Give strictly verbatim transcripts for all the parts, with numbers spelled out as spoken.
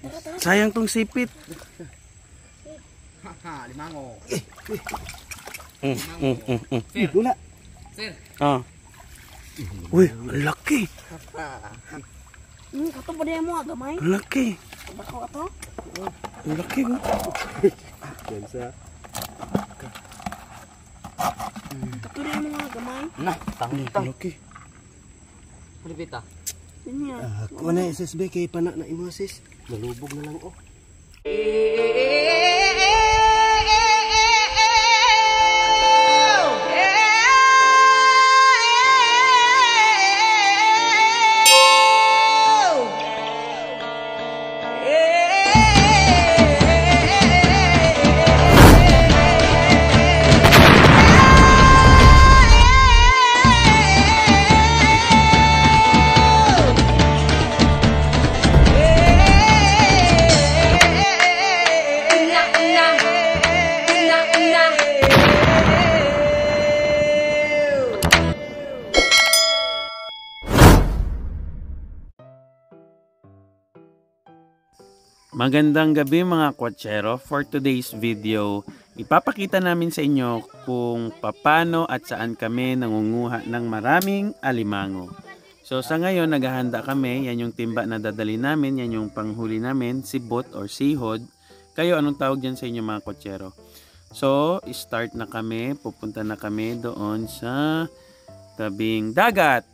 Sayang tong sipit. Haha, limango. Mm, mm, mm, mm. Sir. Wala. Sir. Ah. Uy, ang laki. Hmm, kato pa din mo gamay. Ang laki. Bako ato. Ang laki mo. Yan sa. Kato din mo gamay. Nah, Ang laki. Pulipita. Niya. Ako na S S B kay pana na imo sis. Nalubog na lang oh. Magandang gabi mga kwatsero. For today's video, ipapakita namin sa inyo kung paano at saan kami nangunguha ng maraming alimango. So sa ngayon naghahanda kami, yan yung timba na dadali namin, yan yung panghuli namin, sibot or sihod. Kayo anong tawag dyan sa inyo mga kwatsero? So start na kami, pupunta na kami doon sa tabing dagat.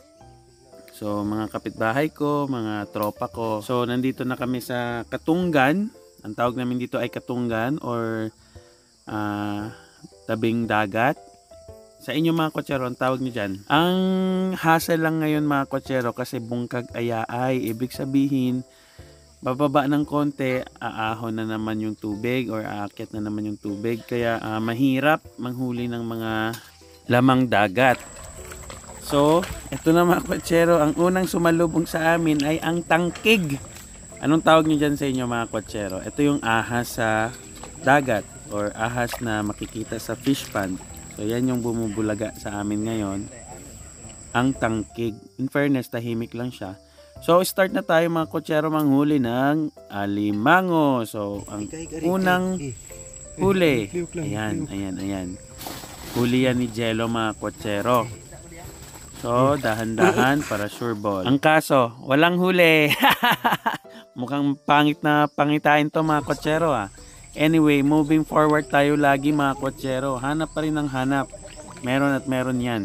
So mga kapitbahay ko, mga tropa ko. So nandito na kami sa Katunggan. Ang tawag namin dito ay Katunggan or uh, tabing dagat. Sa inyo mga kwatsero, ang tawag niyo dyan. Ang hassle lang ngayon mga kwatsero kasi bungkag ayaay. Ibig sabihin, bababa ng konti, aahon na naman yung tubig or aakyat na naman yung tubig. Kaya uh, mahirap manghuli ng mga lamang dagat. So, ito na mga kwatsero, ang unang sumalubong sa amin ay ang tangkig. Anong tawag niyo dyan sa inyo mga kwatsero? Ito yung ahas sa dagat or ahas na makikita sa fish pond. So, yan yung bumubulaga sa amin ngayon. Ang tangkig. In fairness, tahimik lang siya. So, start na tayo mga kwatsero manghuli ng alimango. So, ang unang huli. Ayan, ayan, ayan. Huli yan ni Jello mga kwatsero. So, dahan-dahan para sure ball. Ang kaso, walang huli. Mukhang pangit na pangitain to mga kwatsero ah. Anyway, moving forward tayo lagi mga kwatsero. Hanap pa rin ng hanap. Meron at meron yan.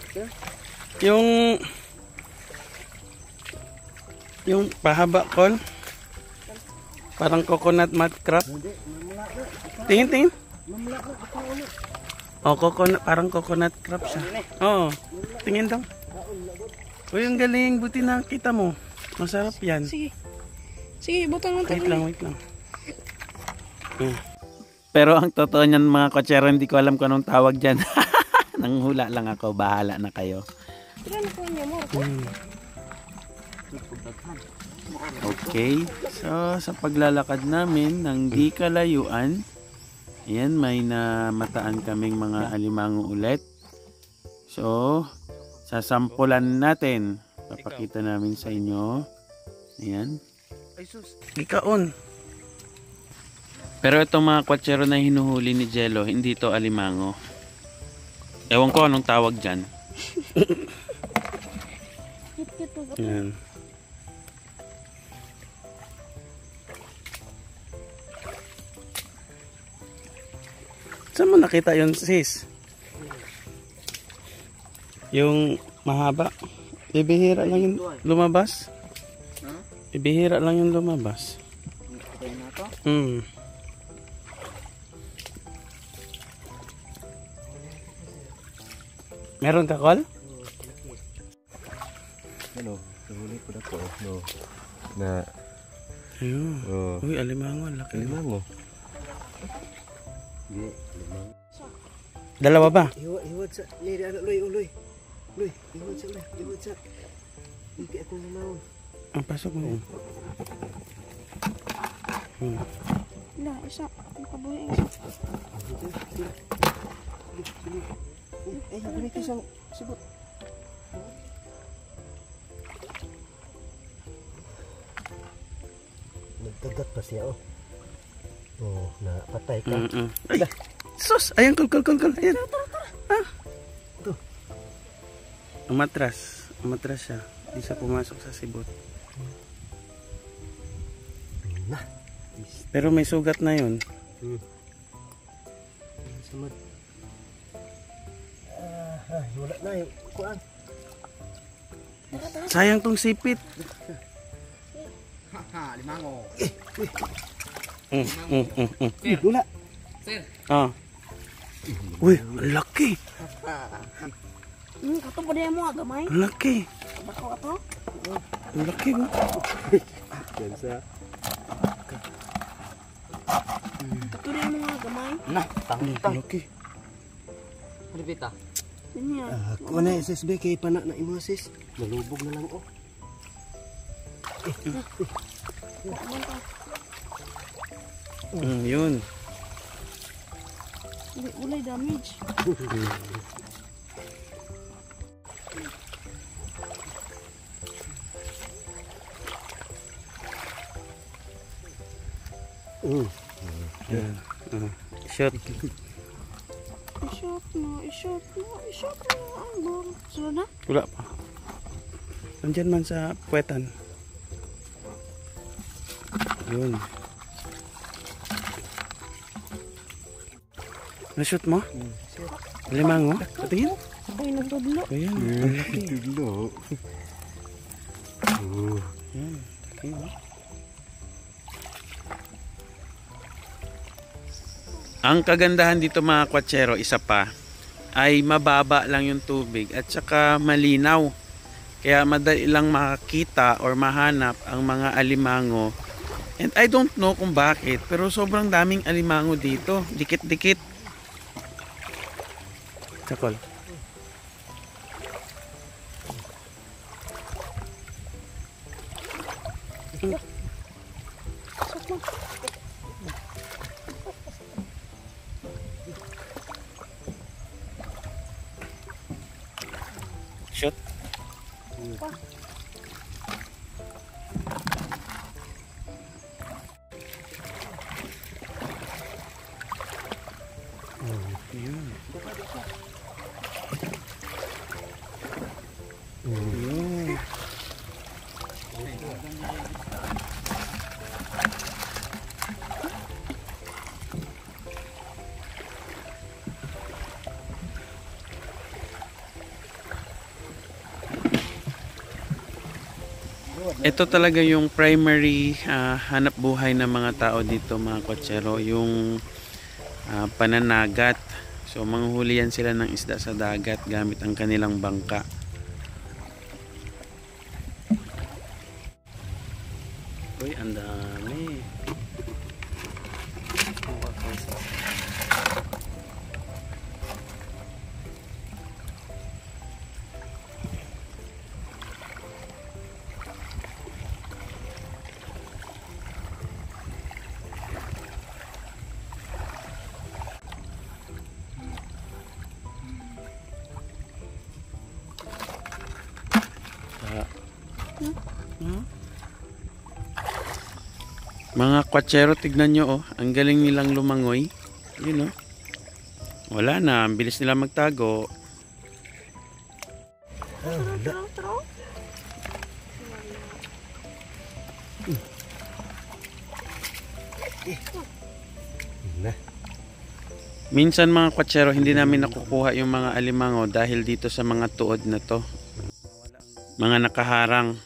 Yung yung pahaba kol. Parang coconut mud crab. Tingin, tingin. Oh, coconut, parang coconut crab siya. Oo. Tingin daw. Uy, ang galing. Buti na kita mo. Masarap yan. Sige. Sige, butang lang tayo. Wait lang, wait lang. Hmm. Pero ang totoo niyan mga kwatsero, hindi ko alam kung anong tawag dyan. Nanghula lang ako. Bahala na kayo. Hmm. Okay. So, sa paglalakad namin ng di kalayuan, ayan, may namataan kaming mga alimango ulit. So, sasampulan natin. Papakita namin sa inyo. Ayan. Ikaon. Pero itong mga kwatsero na hinuhuli ni Jello, hindi to alimango. Ewan ko anong tawag dyan. Ayan. Saan mo nakita yun sis? Yung mahaba. Bibihira lang yung lumabas. Bibihira lang yung lumabas. Hmm. Meron ka call? Ano? Nahuli ko na po. No. Na. Ayun. Oh. Uy, alimango. Laki. Alimango. Dalawa ba? Iwat, iwat sa. Niri anak Loy, Loy. Loy, iwat sa, Loy. Iwat sa. Hindi ako nanaon. Ang pasok mo. Hmm. Wala, isa. Makabuhay ang isa. Eh, balik ka sa sibot. Nagkagat pa siya, oh. Oh, napatay ka. Mm -mm. Ay, sus! Ayan, kul, kul, kul, kul. Ayan. Ah. Ito. Umatras. Umatras siya. Hindi siya pumasok sa sibot. Na. Pero may sugat na yun. Hmm. Samad. Ah, wala na yung kuan. Sayang tong sipit. Haha, limango. Mm, mm, mm, mm. Eh, wala. Sir. Ah. Uy, ang laki. Hmm, kato pa din mo gamay. Ang laki. Bako ato. Ang laki. Oh. Yan sa. Kato din mo gamay. Na, Ang laki. Ripita. Niya. Ah, kuha na S S B kay pana na imo sis. Nalubog na lang, oh. Mm, yun. Hindi ulay damage. Mm. Yan. Ah, shot. I-shot mo, i-shot mo, i-shot mo. Ang bong. Sunod na? Wala pa. Nandyan man sa puwetan. Yun. Na-shoot mo? Limango? Patingin? Sabay nagdodlo. Ayan. Ang laki. Tiglo. Oh. Yan. Laki, oh. Ang kagandahan dito mga kwatsero, isa pa, ay mababa lang yung tubig at saka malinaw. Kaya madali lang makakita or mahanap ang mga alimango. And I don't know kung bakit, pero sobrang daming alimango dito. Dikit-dikit. Sakol. Shot. Yun. Yun. Ito talaga yung primary ah, hanap buhay ng mga tao dito mga kwatsero, yung ah, pananagat. So manghuli yan sila ng isda sa dagat gamit ang kanilang bangka. Uy, ang dami. Mga kwatsero, tignan nyo oh, ang galing nilang lumangoy. Yun oh. Wala na, ang bilis nila magtago. Tro, tro. Na. Minsan mga kwatsero, hindi namin nakukuha yung mga alimango dahil dito sa mga tuod na to. Mga nakaharang.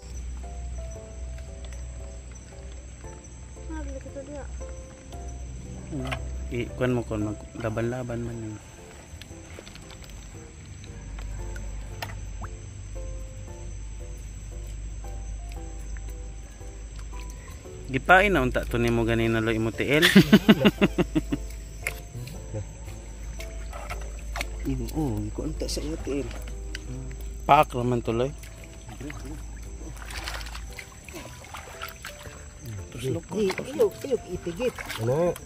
Ikuan mo kon maglaban-laban man yun. Gipain na unta to nimo ganina lo imo tiil. Imo oh, ko unta sa iyo tiil. Paak naman tuloy. Tuslok ko. Iyo, iyo ipigit. Ano?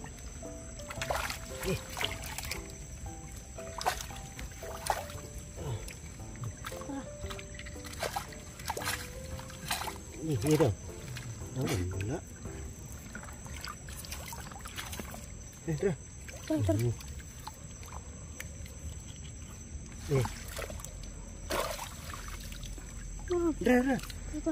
Ini daw. Oh, wala. Eh, tara. Tara, tara. Eh. Tara, tara.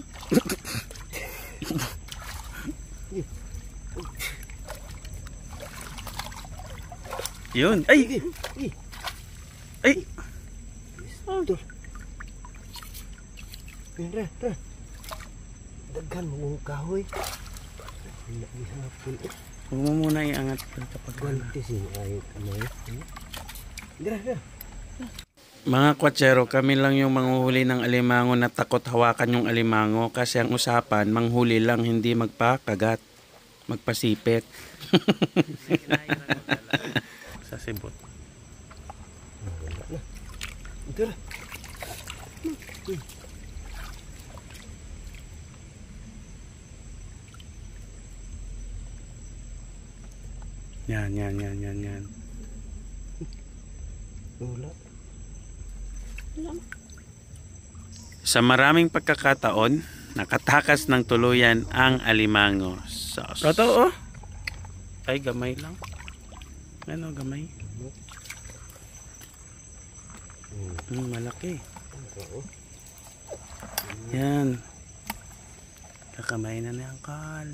Yun. Ay! Eh, eh. Ay! Ito. Eh, tara, tara. Daghan mong kahoy. Hindi hapon. Eh, Huwag mo muna iangat kapag wala. ganti siya ay kamay. Tara, tara. Mga kwatsero, kami lang yung manguhuli ng alimango na takot hawakan yung alimango kasi ang usapan, manghuli lang, hindi magpakagat, magpasipit. Sa sibot. Tara. Yan, yan, yan, yan, yan. Wala. Sa maraming pagkakataon, nakatakas ng tuluyan ang alimango. Sauce. Totoo? Ay, gamay lang. Ano, gamay? Hmm, malaki. Yan. Kakamay na na ang kal.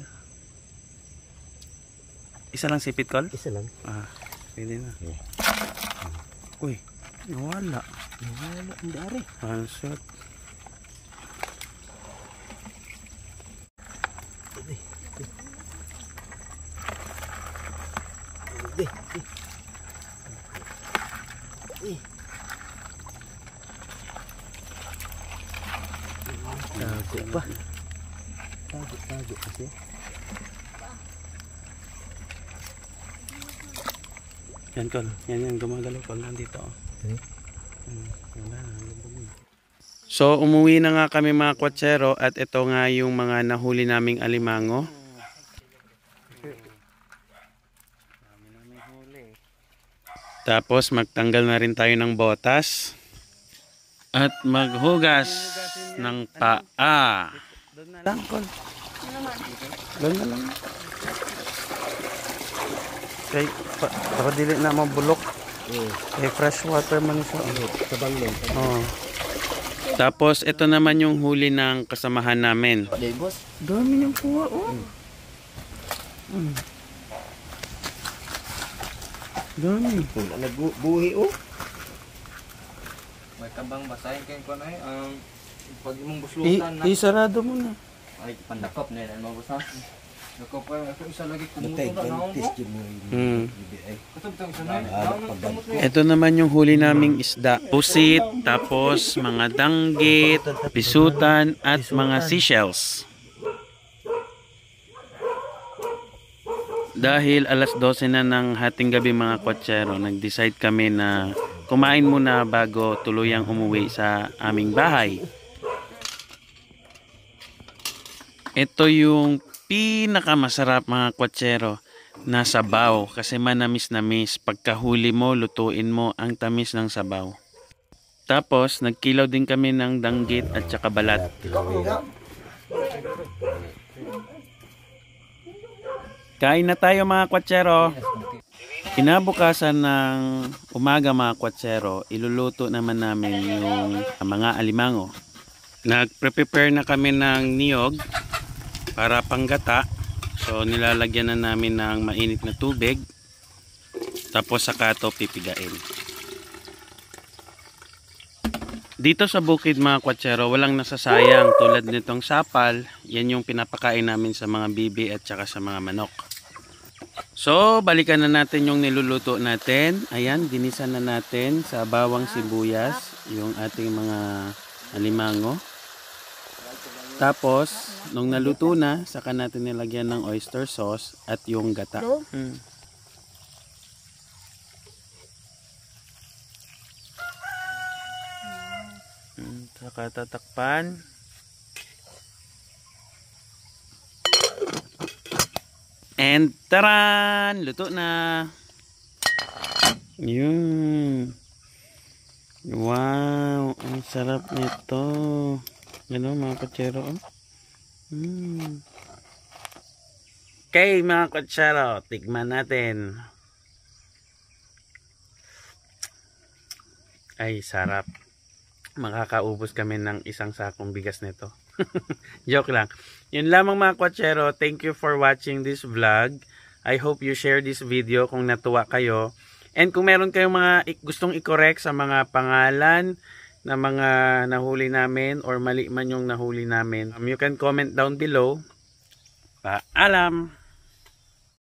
Isa lang sipit, Kol? Isa lang. Ah, pwede na. Uy, nawala. Wala ang dari. One shot. Eh, eh. Tago pa. Tago, tago kasi. Yan, Kol. Yan, yan. Gumagalaw, Kol. Nandito. Oh. Hmm? Hmm, wala na. Lubog na. So, umuwi na nga kami mga kwatsero at ito nga yung mga nahuli naming alimango. Tapos magtanggal na rin tayo ng botas at maghugas ng paa. Doon na lang, Kol. Doon na lang. Kay, pa, para dili na mabulok. Eh, Kay fresh water man siya. sabang lang. Oh. Tapos ito naman yung huli ng kasamahan namin. Paday, boss. Dami niyang kuha, oh. Mm. Dami. Wala nagbuhi, oh. May kabang basahin kayo ko na eh. Ang pag imong I, buslutan na. isarado mo na. Ay, pandakop na yan. Mabasahin. Dakop pa yun. Ako isa lagi Matay, kumutura na ako. gantis dyan mo. Hmm. Ay, Katubtang isa na yun. Ah, Daon ng tamot na yun. Ito naman yung huli naming isda. Pusit, tapos mga danggit, pisutan, at mga seashells. Dahil alas dose na ng hating gabi mga kwatsero, nag-decide kami na kumain muna bago tuluyang umuwi sa aming bahay. Ito yung pinakamasarap mga kwatsero na sabaw kasi manamis-namis. Pagkahuli mo, lutuin mo ang tamis ng sabaw. Tapos, nagkilaw din kami ng danggit at saka balat. Kain na tayo mga kwatsero. Kinabukasan ng umaga mga kwatsero, iluluto naman namin yung mga alimango. Nag-prepare na kami ng niyog para panggata. So nilalagyan na namin ng mainit na tubig. Tapos saka ito pipigain. Dito sa bukid mga kwatsero, walang nasasayang tulad nitong sapal. Yan yung pinapakain namin sa mga bibi at saka sa mga manok. So, balikan na natin yung niluluto natin. Ayan, ginisan na natin sa bawang sibuyas yung ating mga alimango. Tapos, nung naluto na, saka natin nilagyan ng oyster sauce at yung gata. Hmm. Hmm, saka tatakpan. And taran! Luto na! Yun! Wow! Ang sarap nito! Ano mga kwatsero? Mm. Okay mga kwatsero, tikman natin. Ay, sarap. Makakaubos kami ng isang sakong bigas nito. Joke lang. Yun lamang mga kwatsero. Thank you for watching this vlog. I hope you share this video kung natuwa kayo. And kung meron kayong mga gustong i-correct sa mga pangalan na mga nahuli namin or mali man yung nahuli namin, um, you can comment down below. Paalam!